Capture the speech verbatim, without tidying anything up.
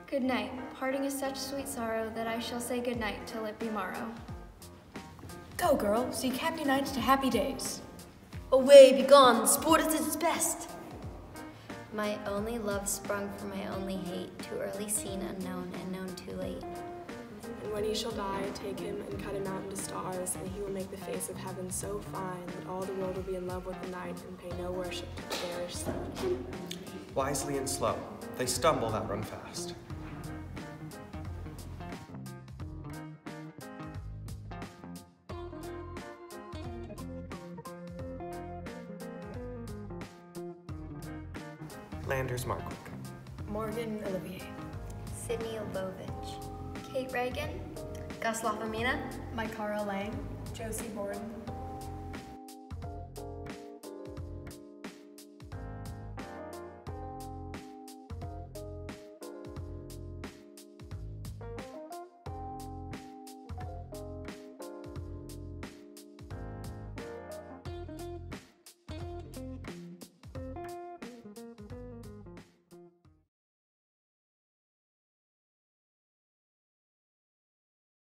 Good night. Parting is such sweet sorrow that I shall say good night till it be morrow. Go, girl. Seek happy nights to happy days. Away, begone, sport is its best. My only love sprung from my only hate, too early seen, unknown, and known too late. And when he shall die, take him and cut him out into stars, and he will make the face of heaven so fine that all the world will be in love with the night and pay no worship to the garish sun. Wisely and slow, they stumble that run fast. Landers Markwick. Morgan Olivier. Sydney Lovich. Kate Reagan. Gus Lafamina. Mike Carl Lang. Josie Borden.